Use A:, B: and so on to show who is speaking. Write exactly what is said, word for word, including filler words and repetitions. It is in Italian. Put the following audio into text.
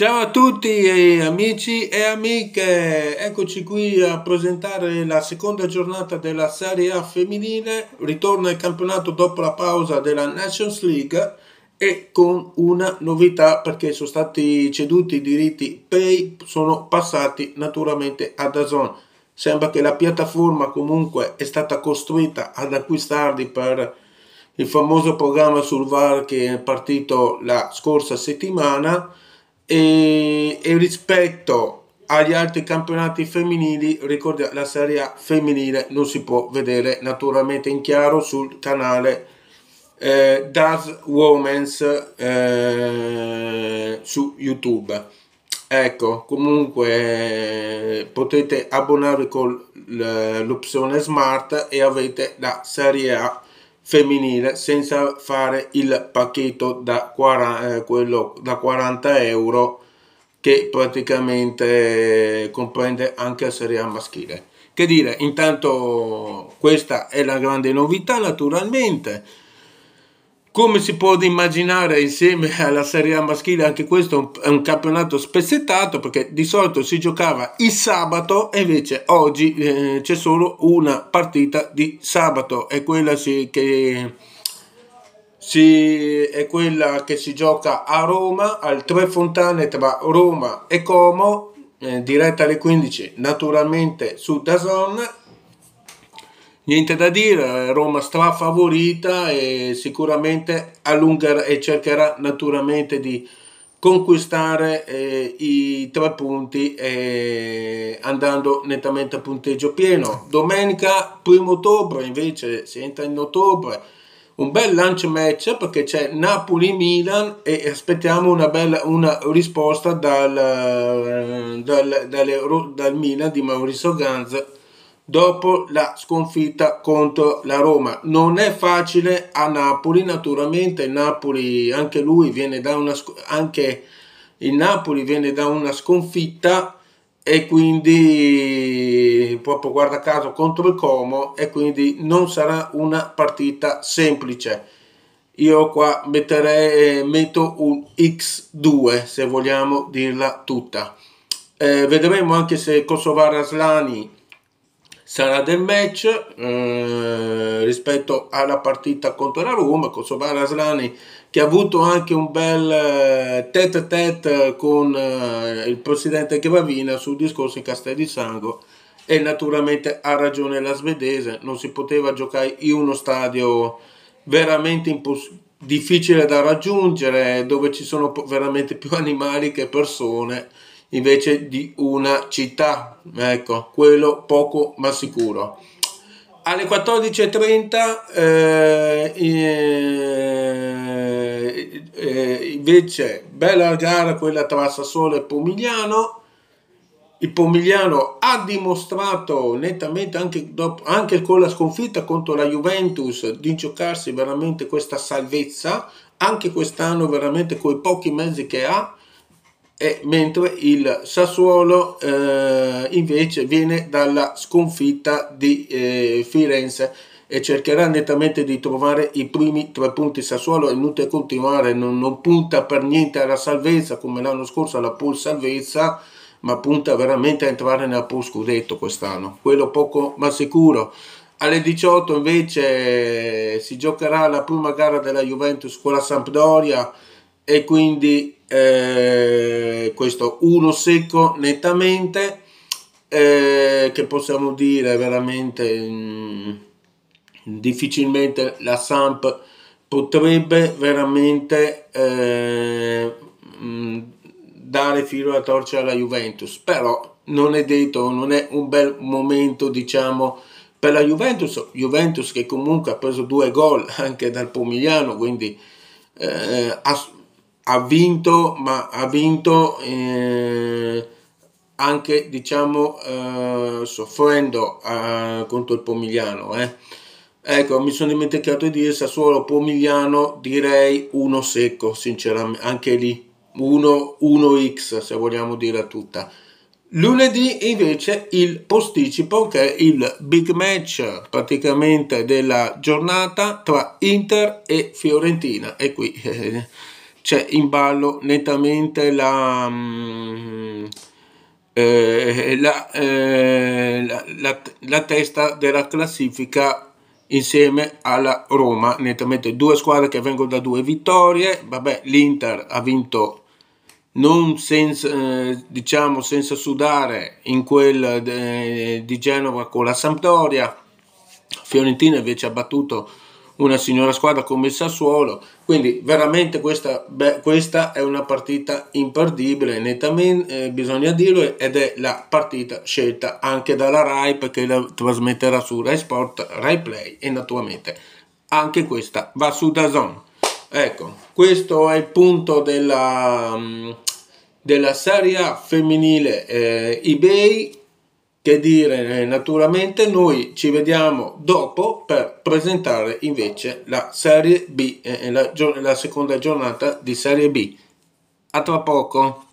A: Ciao a tutti eh, amici e amiche, eccoci qui a presentare la seconda giornata della Serie A femminile, ritorno al campionato dopo la pausa della Nations League e con una novità perché sono stati ceduti i diritti Pay, sono passati naturalmente a DAZN. Sembra che la piattaforma comunque è stata costruita ad acquistarli per il famoso programma sul V A R che è partito la scorsa settimana e, e rispetto agli altri campionati femminili, ricordiamo la Serie A femminile non si può vedere naturalmente in chiaro sul canale eh, DAZN Women's eh, su YouTube. Ecco, comunque eh, potete abbonarvi con l'opzione Smart e avete la Serie A femminile senza fare il pacchetto da quaranta, eh, quello da quaranta euro che praticamente comprende anche la Serie A maschile. Che dire, intanto questa è la grande novità naturalmente. Come si può immaginare, insieme alla Serie A maschile, anche questo è un, è un campionato spezzettato perché di solito si giocava il sabato e invece oggi eh, c'è solo una partita di sabato, è quella si, che, si, è quella che si gioca a Roma, al Tre Fontane tra Roma e Como, eh, diretta alle quindici, naturalmente su DAZN. Niente da dire, Roma strafavorita e sicuramente allungherà e cercherà naturalmente di conquistare eh, i tre punti eh, andando nettamente a punteggio pieno. Domenica primo ottobre invece si entra in ottobre, un bel lunch match perché c'è Napoli-Milan e aspettiamo una bella una risposta dal, dal, dal, dal Milan di Maurizio Ganz dopo la sconfitta contro la Roma. Non è facile a Napoli, naturalmente il Napoli anche lui viene da una anche il Napoli viene da una sconfitta e quindi proprio guarda caso contro il Como e quindi non sarà una partita semplice. Io qua metterei metto un ics due se vogliamo dirla tutta. Eh, vedremo anche se Kosovare Aslani sarà del match eh, rispetto alla partita contro la Roma. Kosovare Aslani che ha avuto anche un bel eh, tête à tête con eh, il presidente Gravina sul discorso in Castel di Sangro e naturalmente ha ragione la svedese, non si poteva giocare in uno stadio veramente difficile da raggiungere dove ci sono veramente più animali che persone invece di una città, ecco, quello poco ma sicuro. Alle quattordici e trenta eh, eh, eh, invece bella gara quella tra Sassuolo e Pomigliano. Il Pomigliano ha dimostrato nettamente anche, dopo, anche con la sconfitta contro la Juventus di giocarsi veramente questa salvezza, anche quest'anno veramente con i pochi mezzi che ha. E mentre il Sassuolo eh, invece viene dalla sconfitta di eh, Firenze e cercherà nettamente di trovare i primi tre punti. Sassuolo è inutile continuare, non, non punta per niente alla salvezza come l'anno scorso alla pool salvezza, ma punta veramente a entrare nella pool scudetto quest'anno, quello poco ma sicuro. Alle diciotto invece si giocherà la prima gara della Juventus con la Sampdoria e quindi eh, questo uno secco nettamente eh, che possiamo dire veramente mh, difficilmente la Samp potrebbe veramente eh, mh, dare filo alla torcia alla Juventus, però non è detto, non è un bel momento diciamo per la Juventus, Juventus che comunque ha preso due gol anche dal Pomigliano, quindi eh, ha ha vinto, ma ha vinto eh, anche diciamo eh, soffrendo eh, contro il Pomigliano. Eh. Ecco, mi sono dimenticato di dire Sassuolo Pomigliano, direi uno secco, sinceramente, anche lì uno ics se vogliamo dire tutta. Lunedì invece il posticipo che è il big match praticamente della giornata tra Inter e Fiorentina e qui eh, c'è in ballo nettamente la, mm, eh, la, eh, la, la, la testa della classifica insieme alla Roma, nettamente due squadre che vengono da due vittorie. Vabbè, l'Inter ha vinto non senza, eh, diciamo senza sudare in quel de, di Genova con la Sampdoria. Fiorentina invece ha battuto una signora squadra come il Sassuolo, quindi veramente questa, beh, questa è una partita imperdibile, nettamente, eh, bisogna dirlo, ed è la partita scelta anche dalla Rai, perché la trasmetterà su Rai Sport, Rai Play, e naturalmente anche questa va su DAZN. Ecco, questo è il punto della, della Serie A femminile eh, eBay. Che dire, eh, naturalmente noi ci vediamo dopo per presentare invece la Serie B, eh, la, la seconda giornata di Serie B. A tra poco.